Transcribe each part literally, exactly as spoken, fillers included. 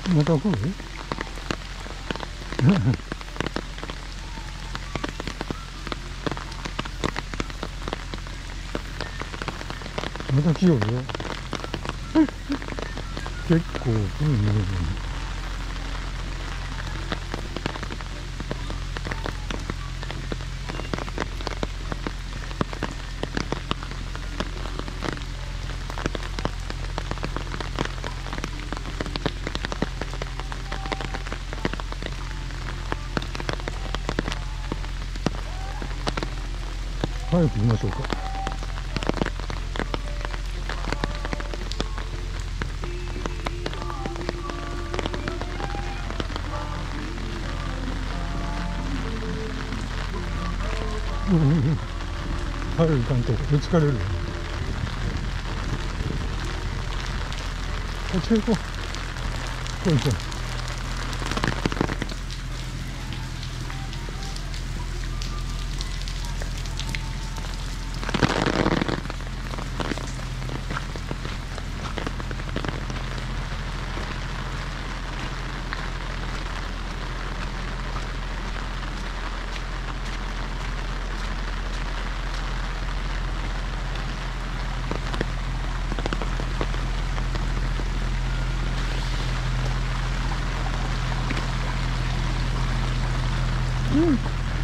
また来るまた来ようよ。結構来るね。早く行きましょうか。うんうんうん。早く行かんとぶつかれるよ。こっちへ行こう。こいつ。うん。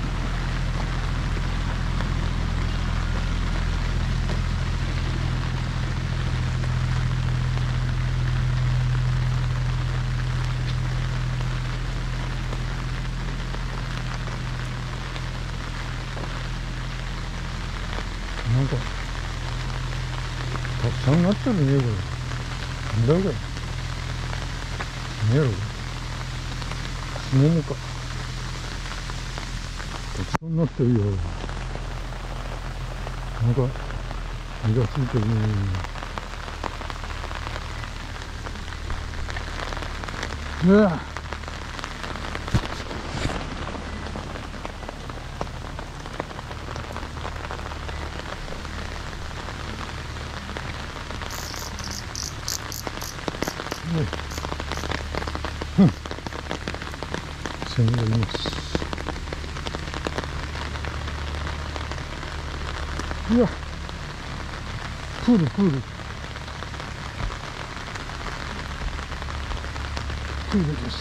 なんかたくさんなってるね、これ。なんだこれ。何やろこれ。スモモか。たくさんなってるよ。なんか実がついてるね。うわっ。うん。セミがいます。うわ、プールプールプールです。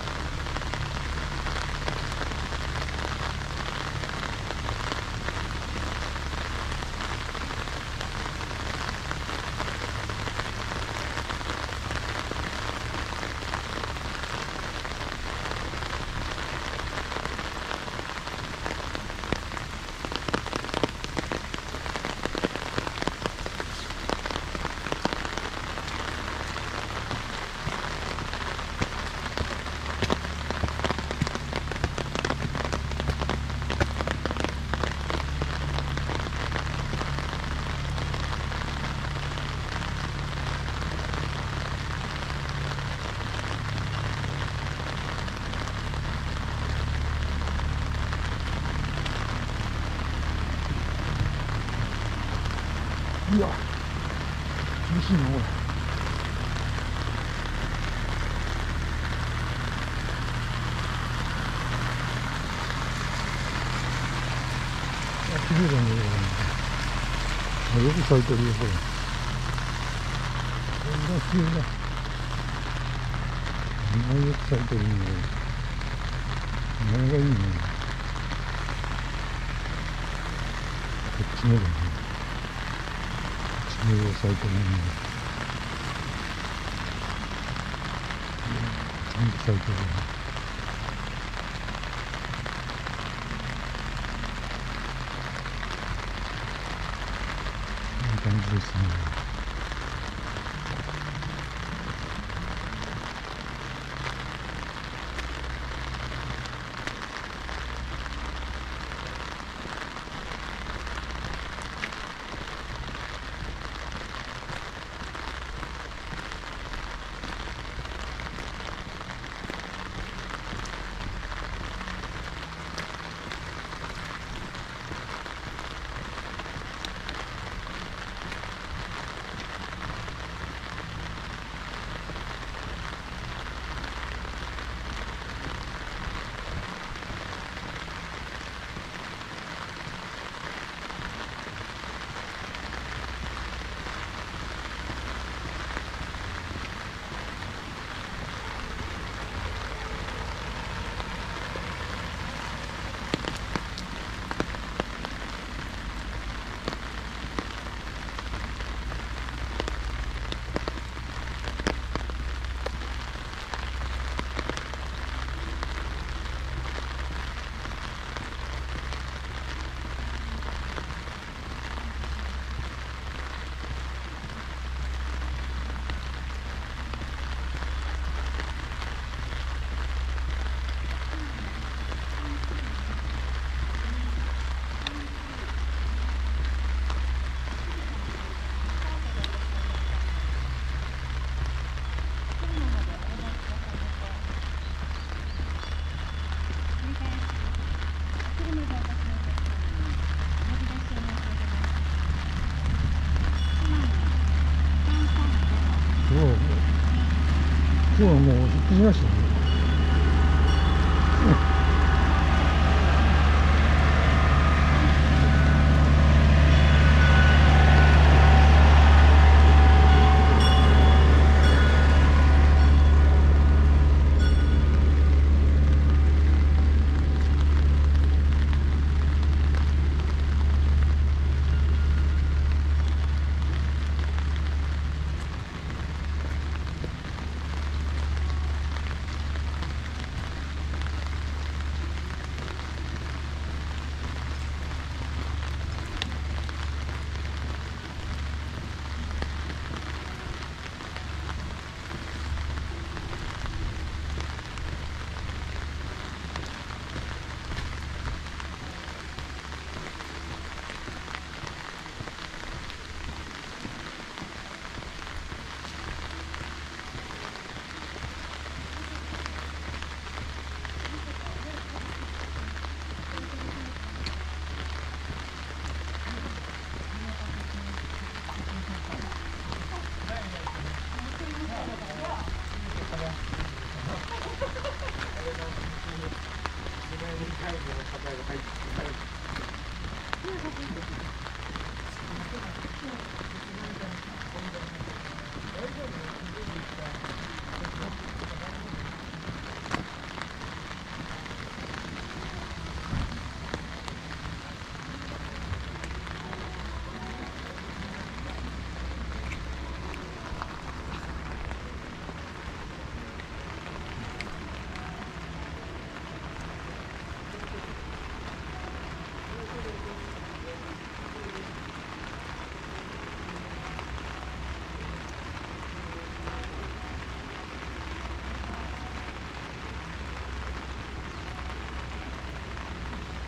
いや、厳しいな、これ。あ、綺麗だね、これ。よく咲いてるよ、これ。これが綺麗だ。こんなよく咲いてるね、これ。これがいいね。こっちもだね。こっちもよく咲いてるね。ちゃんと咲いてるね。いい感じですね。 今日はもう行ってきましたね。